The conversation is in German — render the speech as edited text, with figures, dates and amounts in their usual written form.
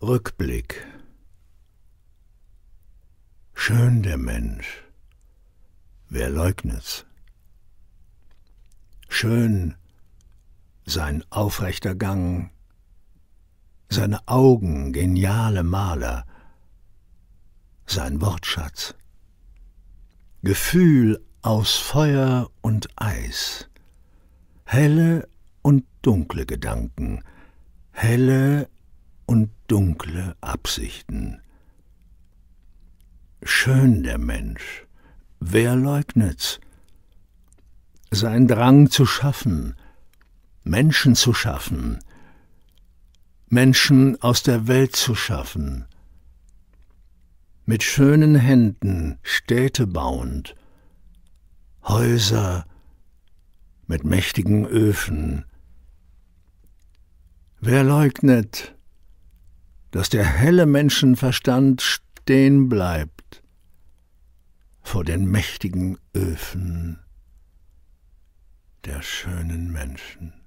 Rückblick. Schön der Mensch, wer leugnet's? Schön sein aufrechter Gang, seine Augen geniale Maler, sein Wortschatz, Gefühl aus Feuer und Eis, helle und dunkle Gedanken, helle und dunkle Absichten. Schön der Mensch, wer leugnet's? Sein Drang zu schaffen, Menschen zu schaffen, Menschen aus der Welt zu schaffen, mit schönen Händen Städte bauend, Häuser mit mächtigen Öfen. Wer leugnet, dass der helle Menschenverstand stehen bleibt vor den mächtigen Öfen der schönen Menschen?